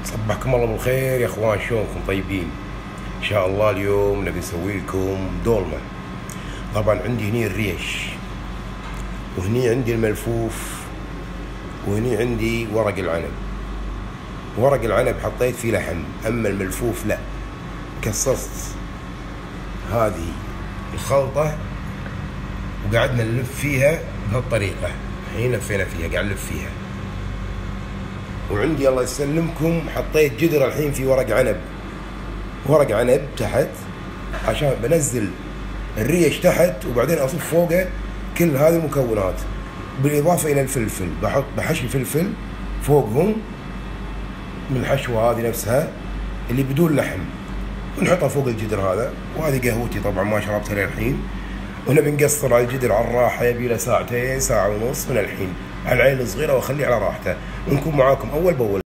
صبحكم الله بالخير يا اخوان، شلونكم؟ طيبين ان شاء الله. اليوم نبي نسوي لكم دولمة. طبعا عندي هني الريش، وهني عندي الملفوف، وهني عندي ورق العنب. ورق العنب حطيت فيه لحم، اما الملفوف لا. كصصت هذه الخلطة وقعدنا نلف فيها بهالطريقة. الحين لفينا فيها، قاعد نلف فيها. وعندي الله يسلمكم حطيت جدر الحين في ورق عنب تحت، عشان بنزل الريش تحت وبعدين اصب فوقه كل هذه المكونات، بالاضافه الى الفلفل. بحشي فلفل فوقهم من الحشوه هذه نفسها اللي بدون لحم، ونحطها فوق الجدر هذا. وهذه قهوتي طبعا ما شربتها للحين، ونبي نقصر على الجدر على الراحه، يبي له ساعتين، ساعه ونص من الحين على العين الصغيره، واخليه على راحته، ونكون معاكم اول باول.